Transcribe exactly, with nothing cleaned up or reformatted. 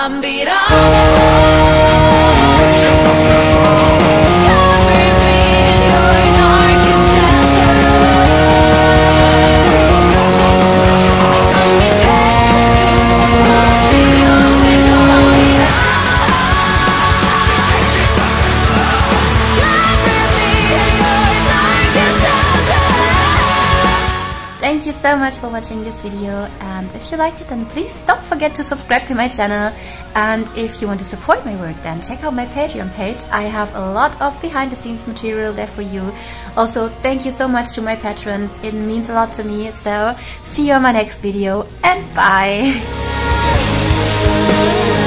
Thank you so much for watching this video, and if you liked it, then please don't forget to subscribe to my channel. And if you want to support my work, then check out my Patreon page. I have a lot of behind the scenes material there for you. Also, thank you so much to my patrons, it means a lot to me. So see you on my next video, and bye.